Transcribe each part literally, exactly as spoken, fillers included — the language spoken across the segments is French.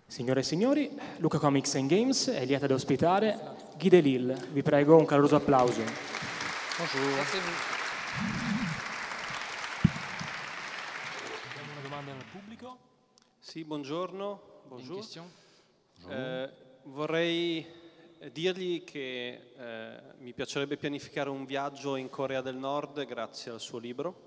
Signore e signori, Luca Comics and Games è lieta di ospitare Guy Delisle. Vi prego un caloroso applauso. Bonjour. Abbiamo una domanda dal pubblico. Sì, buongiorno. Bonjour. Bonjour. Eh, vorrei dirgli che eh, mi piacerebbe pianificare un viaggio in Corea del Nord grazie al suo libro.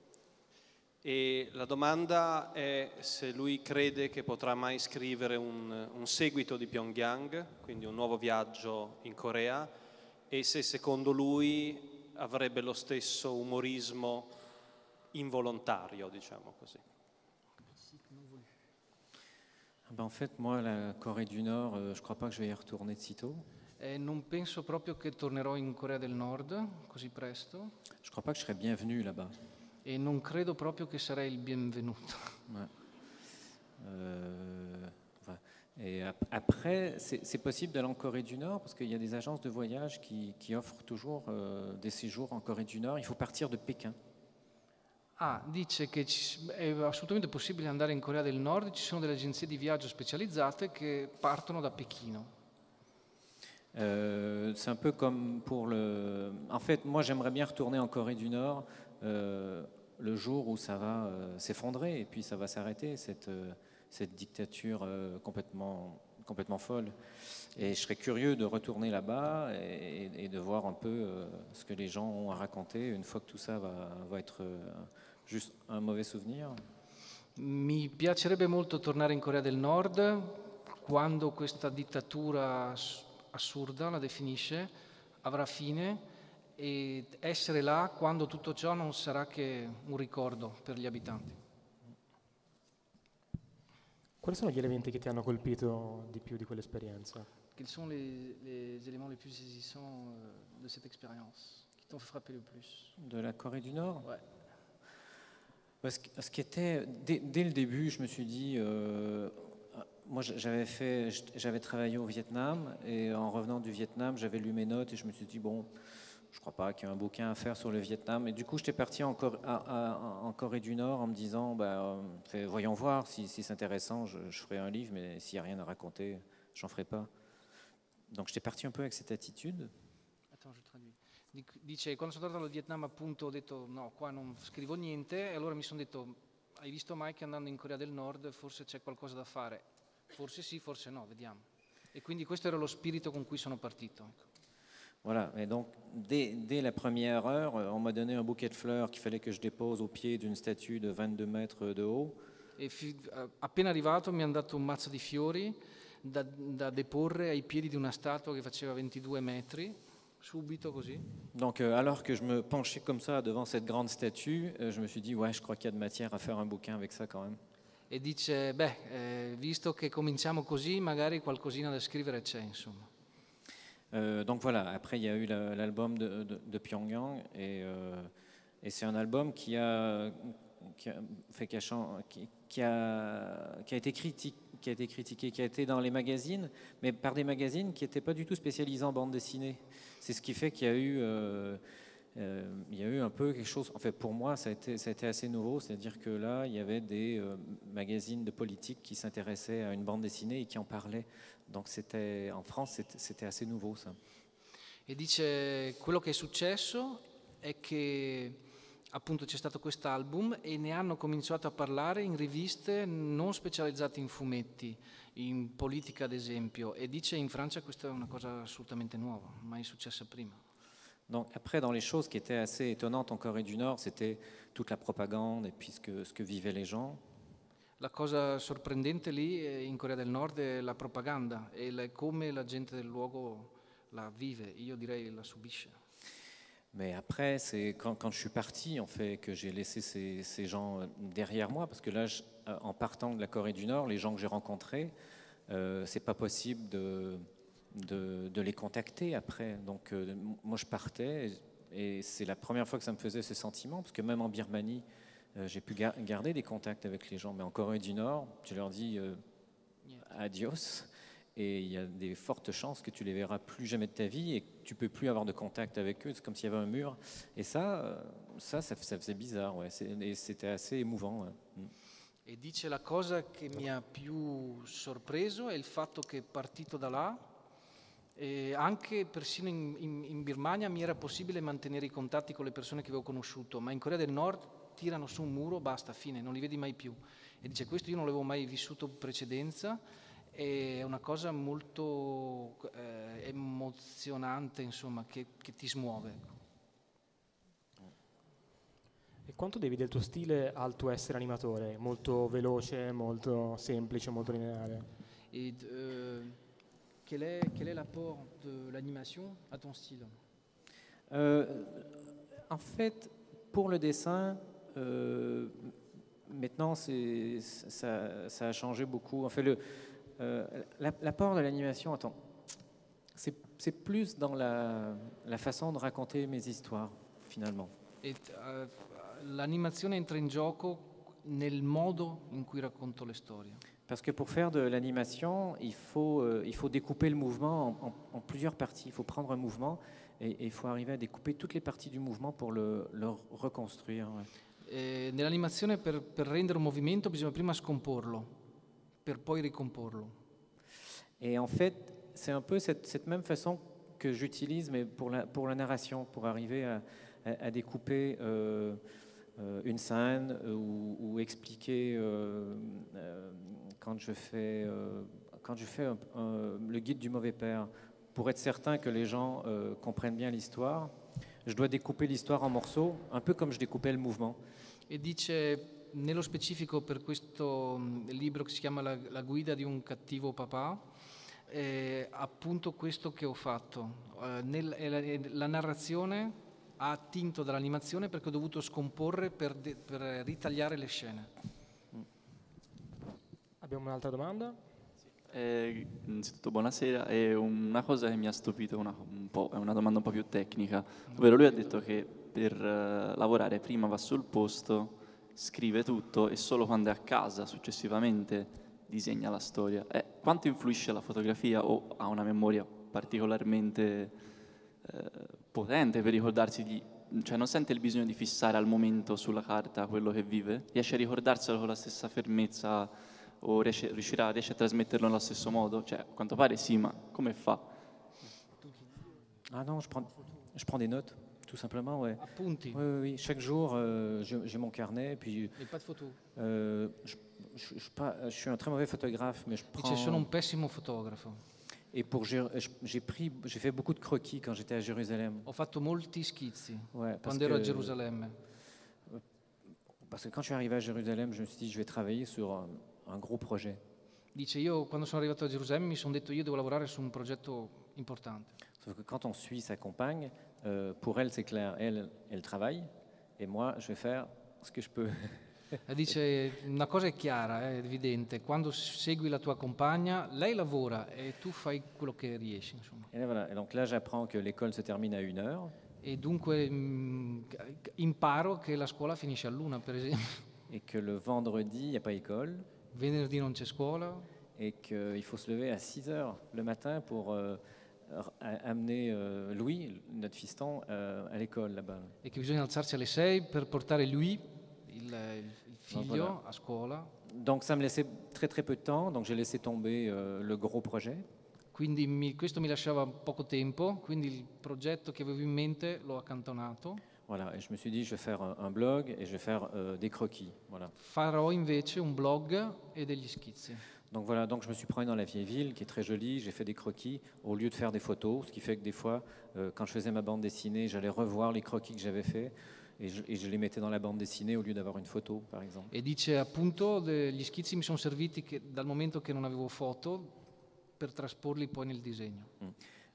E la domanda è se lui crede che potrà mai scrivere un, un seguito di Pyongyang, quindi un nuovo viaggio in Corea, e se secondo lui avrebbe lo stesso umorismo involontario, diciamo così. Ben en fait, moi, la Corée du Nord, euh, je crois pas que je vais y retourner de sitôt. Eh, non penso proprio che tornerò in Corea del Nord così presto Je crois pas que je serai bienvenu là-bas. e non credo proprio che sarei il benvenuto. Ouais. Euh, ouais. Et ap- après, c'est c'est possible d'aller en Corée du Nord parce qu'il y a des agences de voyage qui, qui offrent toujours euh, des séjours en Corée du Nord. Il faut partir de Pékin. Ah, dice che ci- è assolutamente possibile andare in Corea del Nord, ci sono delle agenzie di viaggio specializzate che partono da Pechino. Euh, c'est un peu comme pour le... En fait, moi, j'aimerais bien retourner en Corée du Nord euh, le jour où ça va euh, s'effondrer et puis ça va s'arrêter, cette, euh, cette dictature euh, complètement, complètement folle. Et je serais curieux de retourner là-bas et, et de voir un peu euh, ce que les gens ont à raconter une fois que tout ça va, va être euh, juste un mauvais souvenir. Mi piacerebbe molto tornare in Corea del Nord quando questa dittatura ass- assurda, la definisce, avrà fine e essere là quando tutto ciò non sarà che un ricordo per gli abitanti. Quali sono gli elementi che ti hanno colpito di più di quell'esperienza? Quels sont les, les éléments les plus saisissants euh, de cette expérience qui t'ont frappé le plus? De la Corée du Nord. Ouais. Parce que, ce qui était, dès, dès le début, je me suis dit, euh, moi j'avais fait, j'avais travaillé au Vietnam et en revenant du Vietnam, j'avais lu mes notes et je me suis dit bon, je crois pas qu'il y ait un bouquin à faire sur le Vietnam. Et du coup, j'étais parti en, Cor- à- à- en Corée du Nord en me disant, bah, euh, fait, voyons voir si, si c'est intéressant, je, je ferai un livre, mais s'il n'y a rien à raconter, j'en ferai pas. Donc j'étais parti un peu avec cette attitude. Attends, je traduis. Dic- Dice, quando sono tornato dal Vietnam appunto ho detto no, qua non scrivo niente e allora mi sono detto, hai visto mai che andando in Corea del Nord forse c'è qualcosa da fare? Forse sì, forse no, vediamo. E quindi questo era lo spirito con cui sono partito. ecco. Voilà, et donc dès, dès la première heure, euh, on m'a donné un bouquet de fleurs qu'il fallait que je dépose au pied d'une statue de vingt-deux mètres de haut. E fi- eh, appena arrivato mi hanno dato un mazzo di fiori da, da deporre ai piedi di una statua che faceva ventidue metri, subito così. Donc euh, alors que je me penchais comme ça devant cette grande statue, euh, je me suis dit, ouais, je crois qu'il y a de matière à faire un bouquin avec ça quand même. E dice, beh, eh, visto che cominciamo così, magari qualcosina da scrivere c'è, insomma. Euh, donc voilà, après il y a eu la- l'album de, de- de Pyongyang et, euh, et c'est un album qui a, qui a, fait, qui a, chan- qui- qui a- qui a été critique, qui a été critiqué, qui a été dans les magazines, mais par des magazines qui n'étaient pas du tout spécialisés en bande dessinée. C'est ce qui fait qu'il y a eu, euh, euh, il y a eu un peu quelque chose. En fait, pour moi, ça a été, ça a été assez nouveau, c'est-à-dire que là, il y avait des euh, magazines de politique qui s'intéressaient à une bande dessinée et qui en parlaient. Donc c'était, en France, c'était c'était assez nouveau ça. E dice quello che è successo è che appunto c'è stato quest'album e ne hanno cominciato a parlare in riviste non specializzate in fumetti, in politica ad esempio, e dice in Francia questa è una cosa assolutamente nuova, mai successa prima. Donc après, dans les choses qui étaient assez étonnantes en Corée du Nord, c'était toute la propagande et puis ce que, ce que vivaient les gens. La cosa sorprendente lì eh, in Corea del Nord è la propaganda e la- come la gente del luogo la vive, io direi la subisce. Mais après, c'est quand, quand je suis parti, en fait, que j'ai laissé ces, ces gens euh, derrière moi, parce que là, je- euh, en partant de la Corée du Nord, les gens que j'ai rencontrés, euh, c'est pas possible de, de, de les contacter après. Donc, euh, m- moi, je partais, et, et c'est la première fois que ça me faisait ce sentiment, parce que même en Birmanie, euh, j'ai pu gar- garder des contacts avec les gens, mais en Corée du Nord, tu leur dis euh, adios. Et il y a des fortes chances que tu les verras plus jamais de ta vie et que tu peux plus avoir de contact avec eux. C'est comme s'il y avait un mur. Et ça, euh, ça, ça, ça faisait bizarre. Ouais. C'est- Et c'était assez émouvant. Ouais. Mm. E dice la cosa che mi ha più sorpreso è il fatto che partito da là, e anche persino in, in, in Birmania mi era possibile mantenere i contatti con le persone che avevo conosciuto, ma in Corea del Nord tirano su un muro, basta, fine, non li vedi mai più. E dice questo io non l'avevo mai vissuto in precedenza, è una cosa molto eh, emozionante, insomma, che, che ti smuove. E quanto devi del tuo stile al tuo essere animatore? Molto veloce, molto semplice, molto lineare? Et euh, quel est, quel est l'apport de l'animation à ton style? Euh, en fait, pour le dessin, euh, maintenant, c'est, ça, ça a changé beaucoup. En fait, le, euh, l'apport de l'animation, attends, c'est, c'est plus dans la, la façon de raconter mes histoires, finalement. Et, uh, l'animazione entra in gioco nel modo in cui racconto le storie. Parce que pour faire de l'animation, il faut, euh, il faut découper le mouvement en, en, en plusieurs parties. Il faut prendre un mouvement et, et il faut arriver à découper toutes les parties du mouvement pour le, le reconstruire. Ouais. E nell'animazione per, per rendere un movimento bisogna prima scomporlo, per poi ricomporlo. Et en fait, c'est un peu cette, cette même façon que j'utilise mais pour la, pour la narration, pour arriver à, à, à découper euh, euh, une scène ou, ou expliquer euh, euh, quand je fais, euh, quand je fais un, un, le guide du mauvais père, pour être certain que les gens euh, comprennent bien l'histoire, je dois découper l'histoire en morceaux, un peu comme je découpais le mouvement. E dice, nello specifico per questo libro che si chiama La, la guida di un cattivo papà, è appunto questo che ho fatto. Eh, nel, la, la narrazione ha attinto dall'animazione perché ho dovuto scomporre per, de, per ritagliare le scene. Abbiamo un'altra domanda? Eh, innanzitutto buonasera, e una cosa che mi ha stupito una, un po', è una domanda un po' più tecnica, ovvero lui ha detto che per uh, lavorare prima va sul posto, scrive tutto e solo quando è a casa successivamente disegna la storia. Eh, quanto influisce la fotografia o ha una memoria particolarmente eh, potente per ricordarsi di... cioè non sente il bisogno di fissare al momento sulla carta quello che vive? Riesce a ricordarselo con la stessa fermezza o riesce, riuscirà, riesce a trasmetterlo nello stesso modo? Cioè, a quanto pare sì, ma come fa? Ah non, je prends, je prends des notes, tout simplement, ouais. Appunti. Oui, oui, oui. Chaque jour, euh, j'ai mon carnet, puis... E pas de photo. Euh, je, je, je, pas, je suis un très mauvais photographe, mais je prends... Dice, sono un pessimo fotografo. Et pour j'ai pris, j'ai fait beaucoup de croquis quand j'étais à Jérusalem. Ho fatto molti schizzi Ouais, quando ero a Gerusalemme. Parce que quand je suis arrivé à Jérusalem, je me suis dit, je vais travailler sur un, un gros projet. Dice, io quando sono arrivato a Gerusalemme mi sono detto, io devo lavorare su un progetto importante. Sauf que quand on suit sa compagne, euh, pour elle, c'est clair, elle, elle travaille, et moi, je vais faire ce que je peux. E dice, una cosa è chiara, è evidente, quando segui la tua compagna, lei lavora e tu fai quello che riesci, insomma. Et, là, voilà. Et donc là, j'apprends que l'école se termine à une heure. E dunque mh, imparo che la scuola finisce all'una, per esempio. Et que le vendredi, il n'y a pas école. Venerdì non c'è scuola. Et qu'il faut se lever à six heures le matin pour euh, amener euh, Louis, notre fiston, euh, à l'école là-bas. E che bisogna alzarsi alle sei per portare lui, il, il figlio, voilà. a scuola. Donc ça me laissait très très peu de temps, donc j'ai laissé tomber euh, le gros projet. Quindi mi, questo mi lasciava poco tempo, quindi il progetto che avevo in mente l'ho accantonato. Voilà, et je me suis dit je vais faire un, un blog et je vais faire euh, des croquis. Voilà. Farò invece un blog e degli schizzi. Donc voilà, donc je me suis promené dans la vieille ville qui est très jolie, j'ai fait des croquis au lieu de faire des photos, ce qui fait que des fois, euh, quand je faisais ma bande dessinée, j'allais revoir les croquis que j'avais faits et je, et je les mettais dans la bande dessinée au lieu d'avoir une photo, par exemple. E dice appunto gli schizzi mi sono serviti che, dal momento che non avevo foto per trasporli poi nel disegno. Mm.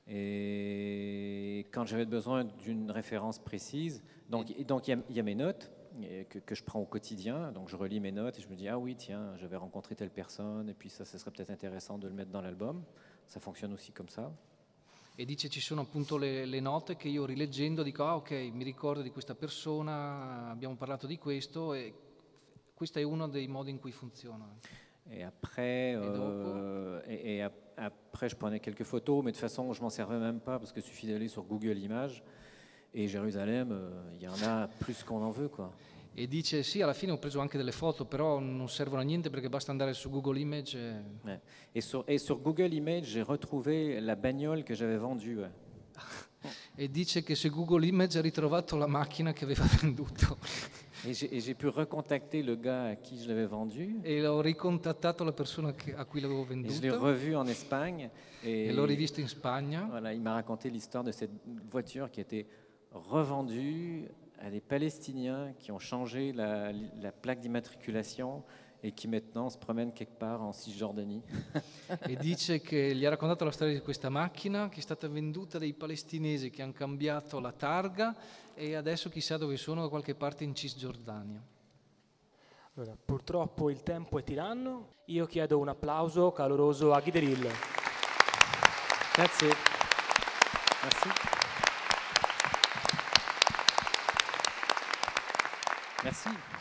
Et quand j'avais besoin d'une référence précise, donc il donc, y, y a mes notes que, que je prends au quotidien, donc je relis mes notes et je me dis ah oui tiens j'avais rencontré telle personne et puis ça, ça serait peut-être intéressant de le mettre dans l'album, ça fonctionne aussi comme ça. E dice ci sono appunto le, le note che io rileggendo dico ah ok mi ricordo di questa persona, abbiamo parlato di questo e questo è uno dei modi in cui funziona. Et après, euh, et, et après, je prenais quelques photos, mais de toute façon, je m'en servais même pas parce qu'il suffit d'aller sur Google Images. Et Jérusalem, il euh, y en a plus qu'on en veut, quoi. E dice sì, alla fine ho preso anche delle foto, però non servono a niente perché basta andare su Google Image. E, Ouais. Et, sur, et sur Google Images, j'ai retrouvé la bagnole que j'avais vendue. ouais. e dice che su Google Image ha ritrovato la macchina che aveva venduto. Et j'ai et j'ai pu recontacter le gars à qui je l'avais vendue. E ho ricontattato la persona che- a cui l'avevo Et je l'ai venduta revu en Espagne. Et, e l'ho rivisto in Spagna. voilà, il m'a raconté l'histoire de cette voiture qui a été revendue à des Palestiniens qui ont changé la, la plaque d'immatriculation et qui maintenant se promènent quelque part en Cisjordanie. E dice che gli ha raccontato la storia di questa macchina che è stata venduta dai palestinesi che hanno cambiato la targa e adesso chissà dove sono, da qualche parte in Cisgiordania. Allora, purtroppo il tempo è tiranno. Io chiedo un applauso caloroso a Ghideril. Grazie. Merci. Merci.